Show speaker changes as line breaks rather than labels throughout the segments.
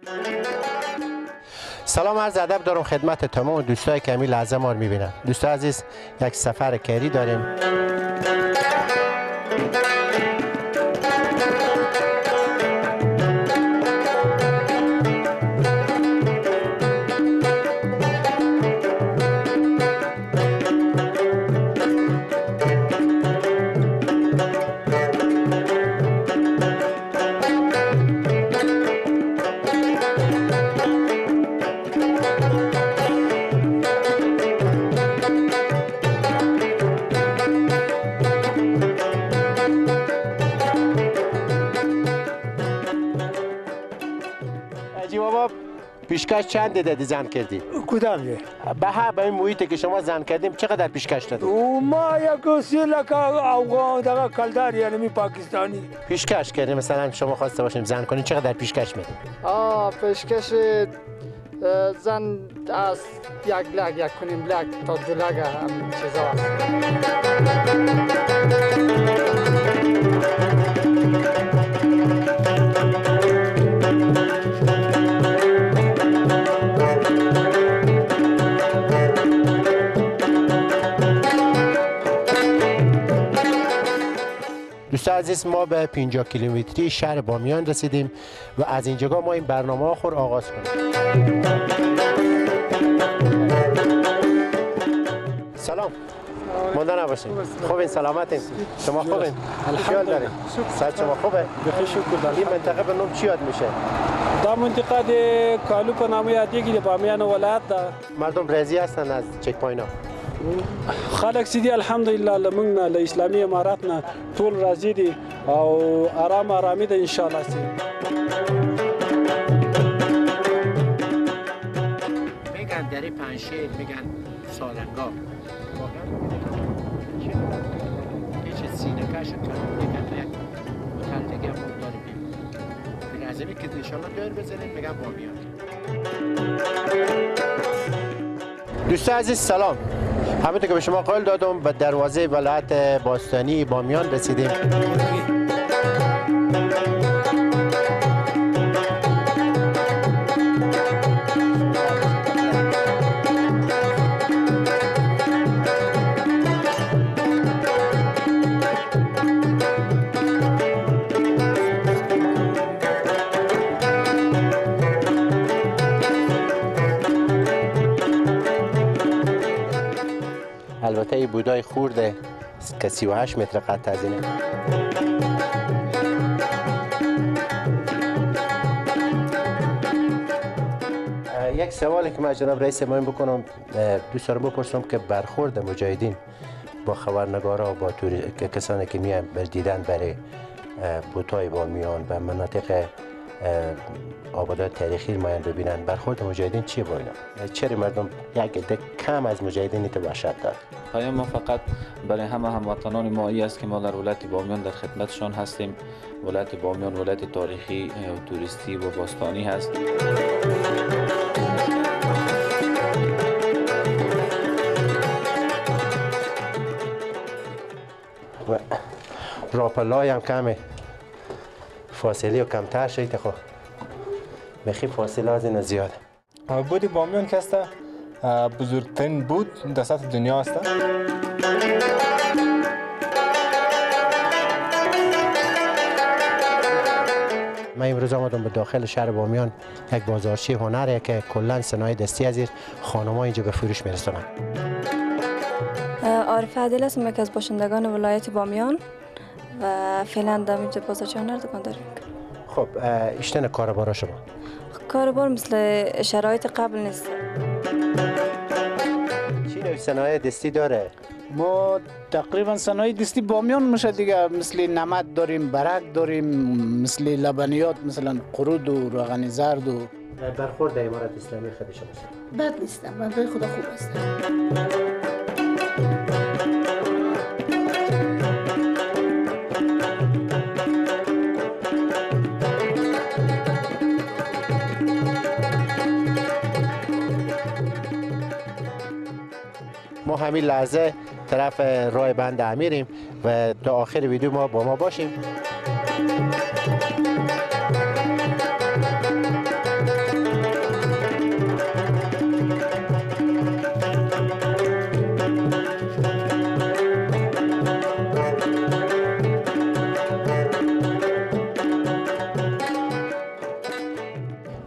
سلام عرض ادب دارم خدمت تمام دوستای که همین لحظه ما رو میبینن. دوستای عزیز، یک سفر کری داریم. پیشکش چند دادی زن کردی؟
کدام یه؟
به این محیطی که شما زن کردیم چقدر پیشکش دادی؟
ما یک 3 لک افغان دغه کلدار یعنی پاکستانی
پیشکش کردیم. مثلا شما خواسته باشیم زن کنیم چقدر پیشکش میدیم؟
پیشکش زن از 1 لک 1.5 لک تا 2 لک هم چیزا
دوستان عزیز، ما به 50 کیلومتری شهر بامیان رسیدیم و از اینجا ما این برنامه آخر آغاز کنیم. سلام، مانده نباشید. خوبین؟ سلامتین؟ شما خوبین؟ خیال دارین؟ صحت شما خوبه؟
بخیر شکر.
این منطقه به نام چی یاد میشه؟
دا منطقه د کالو په نامه یادېږي د بامیان ولایت ده.
مردم راضی هستن از چک پوینت ها؟
خلک چې دي الحمدلله له موږ نه له اسلامي امارات نه ټول راضي دي او آرامي ده انشاءالله سي.
میگن دری پنشیر، میگن سالنگا، هیچ سینه کش میگن یک هتل دیگه ما داریم. میگن از اینی که انشاءالله دور بزنیم میگن بامیان. دوستان عزیز سلام. همونطور که به شما قول دادم به دروازه ولایت باستانی بامیان رسیدیم. البته این بودای خورده که 38 متر قد از اینه. یک سوالی که من جناب رئیس ما بکنم، دوست دارم بپرسم که برخورد مجاهدین با خبرنگارا، با کسانی که میان بر دیدن برای بوتای بامیان و مناطق آبادات تاریخی میان ببینن، برخورد مجاهدین چیه با اینا؟ چرا مردم یک عده کم از مجاهدین وحشت دارند؟
پیام ما فقط برای همه هموطنان ما ای است که ما در ولایت بامیان در خدمتشان هستیم. ولایت بامیان ولایت تاریخی و توریستی و باستانی هست.
راپلای هم کمه، فاصله و کمتر شد. خب بخی فاصله از این زیاده.
بود بامیان که است بزرگترین بود در سطح دنیا است.
من امروز آمدم به داخل شهر بامیان، یک بازارچه هنره که کلا صنایع دستی از خانم‌ها اینجا به فروش میرسونن.
عارفه عادل هستم، یکی از باشندگان ولایت بامیان و فعلا در اینجا بازارچه هنر دکان داریم.
خب اشتن کاربارا شما؟
کاربار مثل شرایط قبل نیست.
چی نوع صنایع دستی داره؟
ما تقریبا صنایع دستی بامیان میشه دیگه، مثل نمد داریم، برک داریم، مثل لبنیات مثلا قرود و روغن زرد و
برخورد امارت اسلامی خود شما؟
بد نیستم، بنده خدا خوب است.
ما همین لحظه طرف راه بند امیریم و تا آخر ویدیو ما با ما باشیم.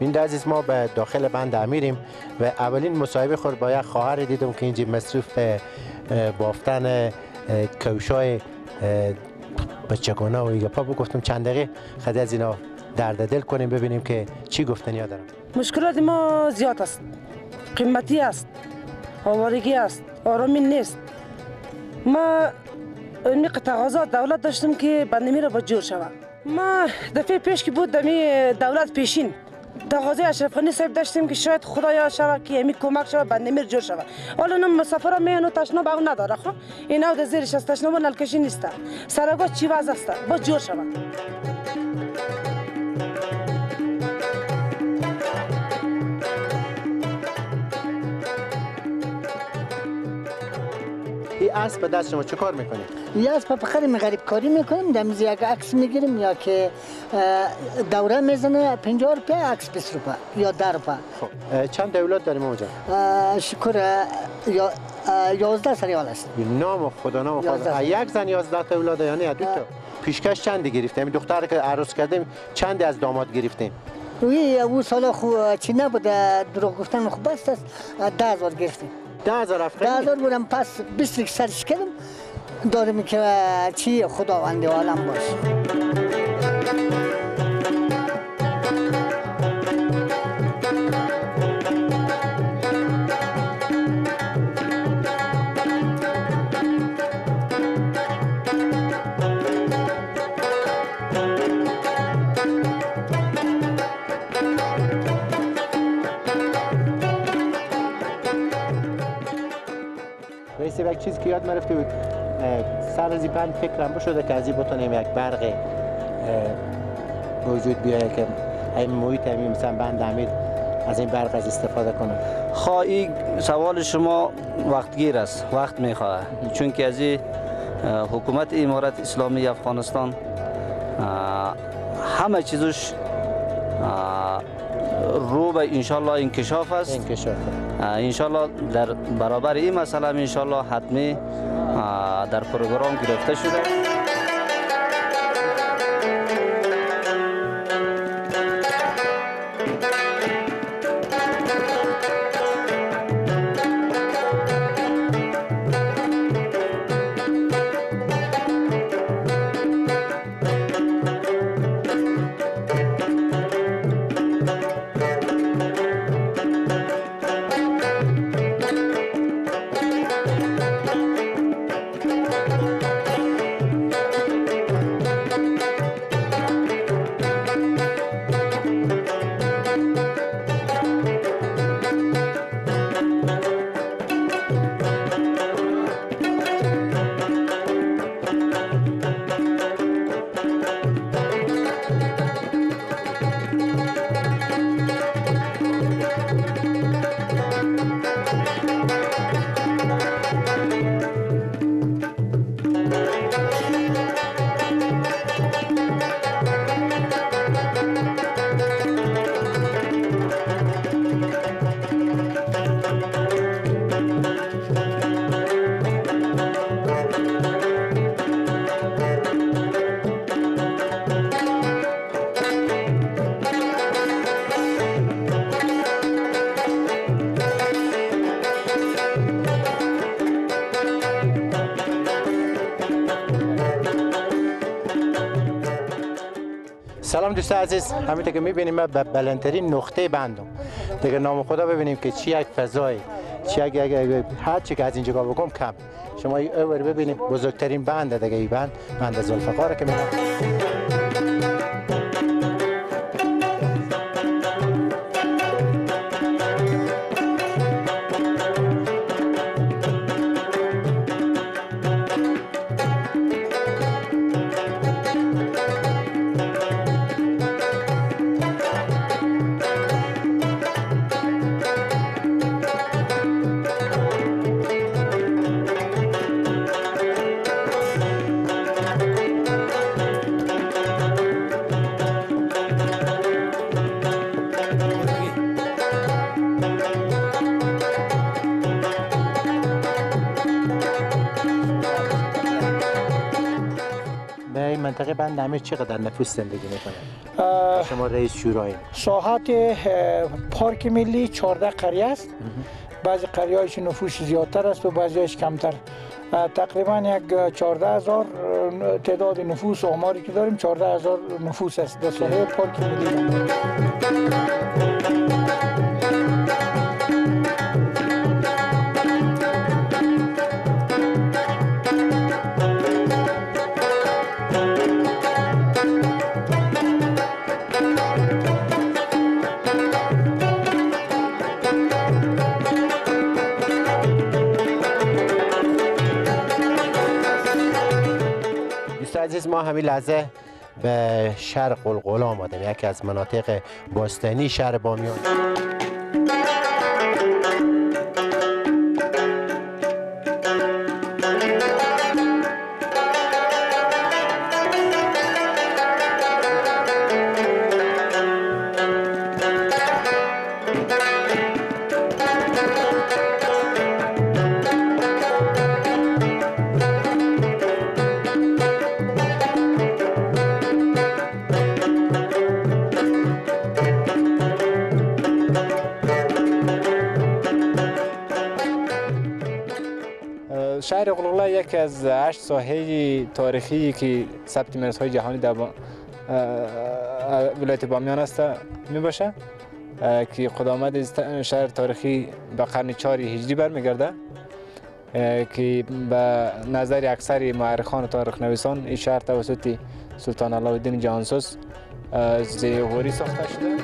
این عزیز ما به داخل بند امیریم و اولین مصاحبه خود با یک خواهر دیدم که اینجا مصروف بافتن کوشای بچگانه و ایگه پا گفتم چند دقیقه خیلی از اینا درد دل کنیم ببینیم که چی گفتنیا دارم.
مشکلات ما زیاد است، قیمتی است، آوارگی است، آرامی نیست. ما این تقاضا دولت داشتم که بندمیر با جور شود. ما دفعه پیش که بود دمی دولت پیشین تقاضای اشرف غنی صاحب داشتیم که شاید خدایا شود که همی کمک شود بندمیر جور شود. حالا نم مسافرها میان و تشناب او نداره. خب این او زیرش از تشناب نلکشی نیست. سرگاه چی وضع است با جور شود.
این اسب به دست شما چه کار میکنید؟
این اسب فقط غریب کاری میکنیم، دمیز یک عکس میگیریم یا که دوره میزنه 50 روپیه، عکس 20 روپیه یا 10 روپیه.
خب چند اولاد داریم اونجا؟
شکر 11 سریال است.
نام خدا نام خدا. یک زن 11 تا اولاد یعنی دو تا. پیشکش چندی گرفتیم؟ دختر که عروس کردیم چندی از داماد گرفتیم؟
او سال خو چی نبود، دروغ گفتن خوب است، 10,000 گرفتیم.
10,000 افغانی؟
10,000 بودم، پس 20 سرش کردم داریم که چی خداوند عالم باشه.
رئیس یک چیز که یاد مرفته بود سر از این بند فکرم بشده که از این بتونیم یک برق وجود بیاید که این محیط همین مثلا بند امیر از این برق از استفاده کنه.
خواهی سوال شما وقتگیر است، وقت میخواه، چون که از این حکومت امارت اسلامی افغانستان همه چیزش رو به انشالله انکشاف است. انشالله در برابر این مسئله انشالله حتمی در پروگرام گرفته شده.
سلام دوستان عزیز، همینطور که میبینیم ما به بلندترین نقطه بندم دیگه نام خدا ببینیم که چی یک فضای چی یک هر چی که از این جگاه بگم کم. شما اوور ببینید بزرگترین بند دیگه این بند ذوالفقار که میگم. نمیر چقدر نفوس زندگی میکنه؟ شما رئیس شورای
ساحت پارک ملی 14 قریه است. بعضی قریه هایش نفوس زیادتر است و بعضی هایش کمتر. تقریبا یک 14,000 تعداد نفوس آماری که داریم 14,000 نفوس است در ساحه پارک ملی.
عزیز، ما همین لحظه به شهر قلقله آمدیم، یکی از مناطق باستانی شهر بامیان.
شهر قلقله یکی از 8 ساحه تاریخی که ثبت میراث‌های جهانی در ولایت بامیان است می باشه که قدامت شهر تاریخی به قرن 4 هجری برمیگرده که به نظر اکثر مورخان و تاریخ نویسان این شهر توسط سلطان علاءالدین جهانسوز زیهوری ساخته شده.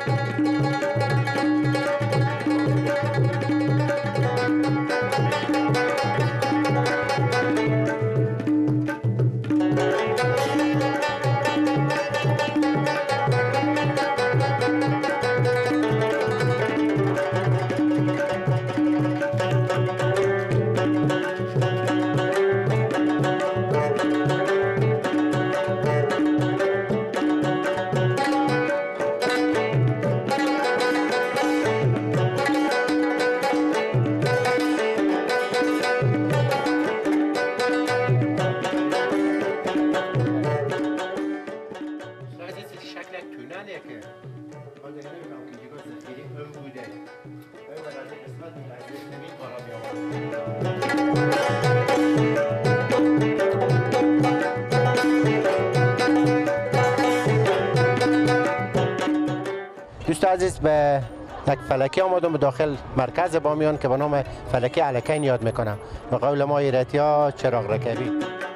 دوست عزیز، به یک فلکی آمدم به داخل مرکز بامیان که به نام فلکی علکین یاد میکنم. به قول ما ایرتیا چراغ رکبی.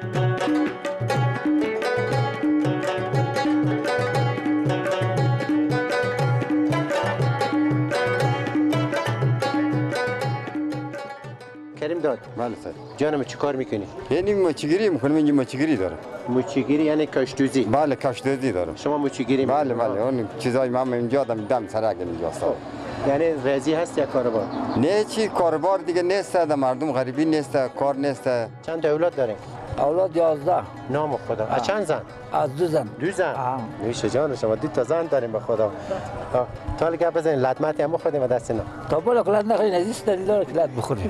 کریم داد.
بله سر.
جانم چی کار میکنی؟
یعنی موچیگیری میکنم، اینجا موچیگیری دارم.
موچیگیری یعنی کاشتوزی؟
بله کاشتوزی دارم.
شما موچیگیری
بله بله، اون چیزای من اینجا دم سرک اینجاست.
یعنی رزی هست یا کاربار؟
نه چی کاربار دیگه نیست، در مردم غریبی نیست، کار نیست.
چند اولاد دارین؟
اولاد 11.
نام خدا. از چند زن؟
از 2 زن.
2 زن؟ نوش جان شما 2 تا زن داریم به خدا. تا حالا گپ بزنین لطمتی هم بخوریم و دست اینا.
تا بالا کلات نخورین عزیز دلیل که لط بخوریم.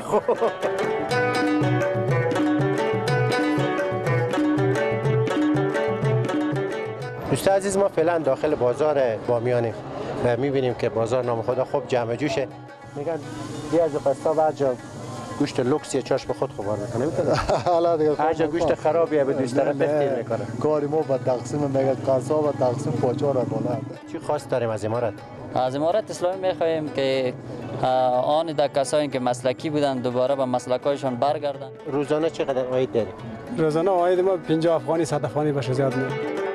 دوست عزیز، ما فعلا داخل بازار بامیانیم و میبینیم که بازار نام خدا خوب جمع جوشه. میگن دیگه قصه بعد جا گوشت لوکس یه چاش به خود خوار میکنه.
حالا دیگه
هر جا گوشت خرابیه به دوست طرف اختیر میکنه.
کاری ما با تقسیم میگه قصا و تقسیم پاچا را بالا.
چی خواست داریم از امارات؟
از امارات اسلامی میخواهیم که آن در کسایی که مسلکی بودن دوباره به مسلکایشان برگردن.
روزانه چقدر عاید داریم؟
روزانه عاید ما 50 افغانی 100 افغانی باشه، زیاد نه.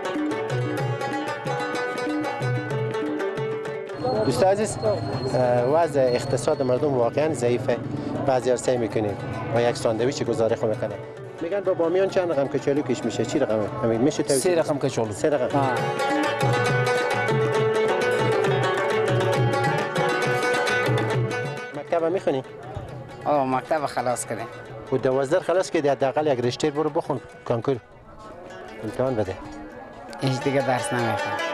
دوست عزیز، وضع اقتصاد مردم واقعا ضعیفه. بعضی سعی میکنیم با یک ساندویچ گزارش میکنن. میگن با بامیان چند رقم کچالو کش میشه؟ چی رقمه؟ همین میشه
3 رقم کچالو.
3 رقم. مکتب میخونی؟
مکتب خلاص کردیم.
و 12 خلاص کردی، حداقل یک رشته برو بخون، کنکور امتحان بده.
هیچ دیگه درس نمیخونم.